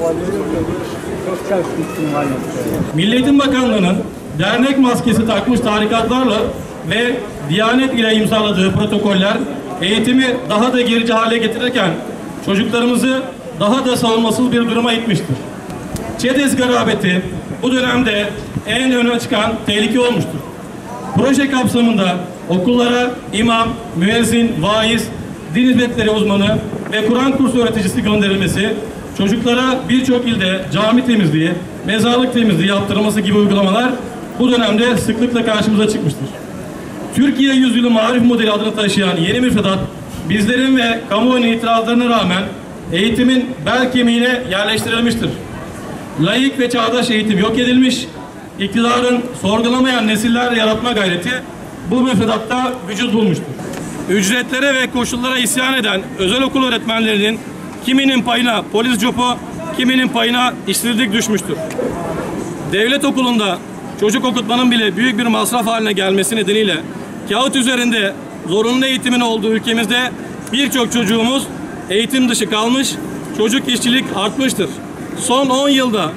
Milli Eğitim Bakanlığı'nın dernek maskesi takmış tarikatlarla ve Diyanet ile imzaladığı protokoller eğitimi daha da gerici hale getirirken çocuklarımızı daha da savunmasız bir duruma itmiştir. ÇEDES garabeti bu dönemde en öne çıkan tehlike olmuştur. Proje kapsamında okullara imam, müezzin, vaiz, din hizmetleri uzmanı ve Kur'an kursu öğreticisi gönderilmesi, çocuklara birçok ilde cami temizliği, mezarlık temizliği yaptırılması gibi uygulamalar bu dönemde sıklıkla karşımıza çıkmıştır. Türkiye Yüzyılı Marif Modeli adını taşıyan yeni müfredat, bizlerin ve kamuoyunun itirazlarına rağmen eğitimin bel kemiğine yerleştirilmiştir. Laik ve çağdaş eğitim yok edilmiş, iktidarın sorgulamayan nesiller yaratma gayreti bu müfredatta vücut bulmuştur. Ücretlere ve koşullara isyan eden özel okul öğretmenlerinin kiminin payına polis copu, kiminin payına işsizlik düşmüştür. Devlet okulunda çocuk okutmanın bile büyük bir masraf haline gelmesi nedeniyle kağıt üzerinde zorunlu eğitimin olduğu ülkemizde birçok çocuğumuz eğitim dışı kalmış, çocuk işçilik artmıştır. Son 10 yılda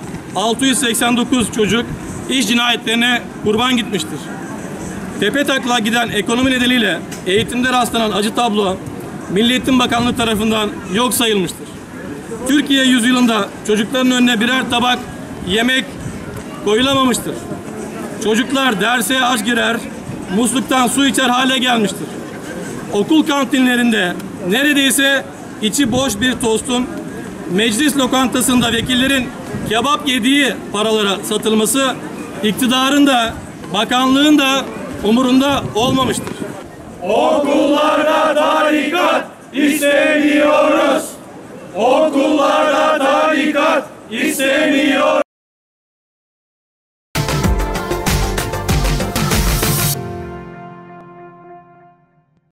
689 çocuk iş cinayetlerine kurban gitmiştir. Tepetaklak giden ekonomi nedeniyle eğitimde rastlanan acı tablo Milli Eğitim Bakanlığı tarafından yok sayılmıştır. Türkiye yüzyılında çocukların önüne birer tabak yemek koyulamamıştır. Çocuklar derse aç girer, musluktan su içer hale gelmiştir. Okul kantinlerinde neredeyse içi boş bir tostun meclis lokantasında vekillerin kebap yediği paralara satılması iktidarın da bakanlığın da umurunda olmamıştır. Okullarda tarikat istemiyoruz. Okullarda tarikat istemiyoruz.